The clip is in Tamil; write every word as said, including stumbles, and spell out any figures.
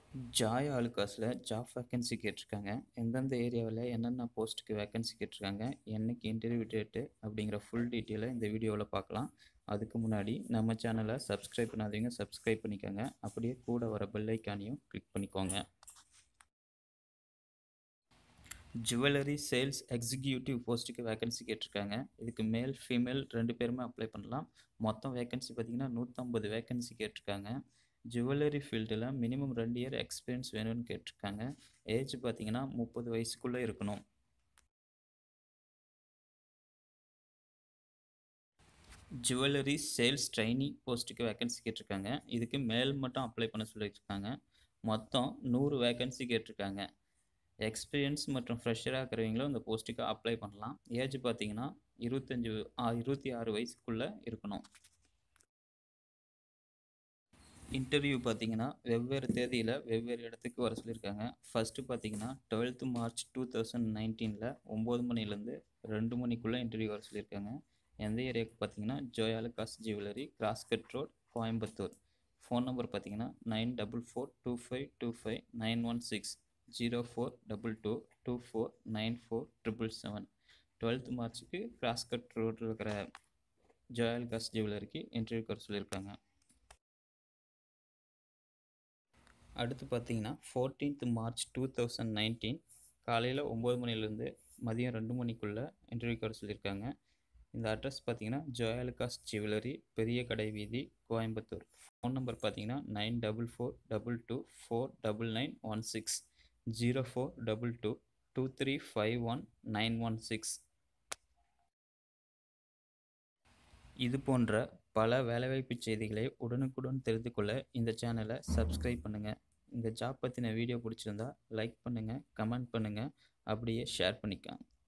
ஜாய் ஆலுகாஸில் ஜாப் வேக்கன்சி கேட்டிருக்காங்க. எந்தெந்த ஏரியாவில் என்னென்ன போஸ்ட்டுக்கு வேக்கன்சி கேட்டிருக்காங்க, என்னைக்கு இன்டர்வியூ டேட்டு அப்படிங்கிற ஃபுல் டீட்டெயிலை இந்த வீடியோவில் பார்க்கலாம். அதுக்கு முன்னாடி நம்ம சேனலை சப்ஸ்கிரைப் பண்ணாதீங்க, சப்ஸ்கிரைப் பண்ணிக்கோங்க. அப்படியே கூட வர பெல் ஐக்கானையும் கிளிக் பண்ணிக்கோங்க. ஜுவல்லரி சேல்ஸ் எக்ஸிக்யூட்டிவ் போஸ்ட்டுக்கு வேக்கன்சி கேட்டிருக்காங்க. இதுக்கு மேல் ஃபீமேல் ரெண்டு பேருமே அப்ளை பண்ணலாம். மொத்தம் வேக்கன்சி பார்த்தீங்கன்னா நூற்றம்பது வேக்கன்சி கேட்டிருக்காங்க. ஜுவல்லரி ஃபீல்டில் மினிமம் ரெண்டு இயர் எக்ஸ்பீரியன்ஸ் வேணும்னு கேட்டிருக்காங்க. ஏஜ் பார்த்தீங்கன்னா முப்பது வயசுக்குள்ளே இருக்கணும். ஜுவல்லரி சேல்ஸ் ட்ரைனி போஸ்ட்டுக்கு வேக்கன்சி கேட்டிருக்காங்க. இதுக்கு மேல் மட்டும் அப்ளை பண்ண சொல்லியிருக்காங்க. மொத்தம் நூறு வேக்கன்சி கேட்டிருக்காங்க. எக்ஸ்பீரியன்ஸ் மற்றும் ஃப்ரெஷராக இருக்கிறவங்களும் இந்த போஸ்ட்டுக்கு அப்ளை பண்ணலாம். ஏஜ் பார்த்தீங்கன்னா இருபத்தஞ்சி இருபத்தி ஆறு வயசுக்குள்ளே இருக்கணும். இன்டர்வியூ பார்த்தீங்கன்னா வெவ்வேறு தேதியில் வெவ்வேறு இடத்துக்கு வர சொல்லியிருக்காங்க. ஃபஸ்ட்டு பார்த்தீங்கன்னா டுவெல்த்து மார்ச் டூ தௌசண்ட் நைன்டீனில் ஒம்பது மணிலேருந்து ரெண்டு மணிக்குள்ளே இன்டர்வியூ வர சொல்லியிருக்காங்க. எந்த ஏரியாவுக்கு பார்த்தீங்கன்னா Joy Alukkas jewellery, Crosscut road, Coimbatore. Phone number பார்த்தீங்கன்னா nine double four two five two five nine one six zero four double two two four nine four triple seven. Twelfth மார்ச்சுக்கு கிராஸ்கட் ரோட்டில் இருக்கிற ஜாய் ஆலுகாஸ் ஜுவல்லரிக்கு இன்டர்வியூக்கு வர சொல்லியிருக்காங்க. அடுத்து பார்த்தீங்கன்னா fourteenth March two thousand nineteen காலையில் ஒம்பது மணிலேருந்து மதியம் ரெண்டு மணிக்குள்ளே இன்டர்வியூக்கு வர சொல்லியிருக்காங்க. இந்த அட்ரஸ் பார்த்தீங்கன்னா ஜாய் ஆலுகாஸ் ஜுவல்லரி, பெரிய கடை வீதி, கோயம்புத்தூர். ஃபோன் நம்பர் பார்த்தீங்கன்னா nine double four double two four double nine one six zero four double two two three five one nine one six. இது போன்ற பல வேலைவாய்ப்பு செய்திகளை உடனுக்குடன் தெரிந்து கொள்ள இந்த சேனலை சப்ஸ்கிரைப் பண்ணுங்கள். இந்த ஜாப் பற்றின வீடியோ பிடிச்சிருந்தா லைக் பண்ணுங்கள், கமெண்ட் பண்ணுங்கள், அப்படியே ஷேர் பண்ணிக்கோங்க.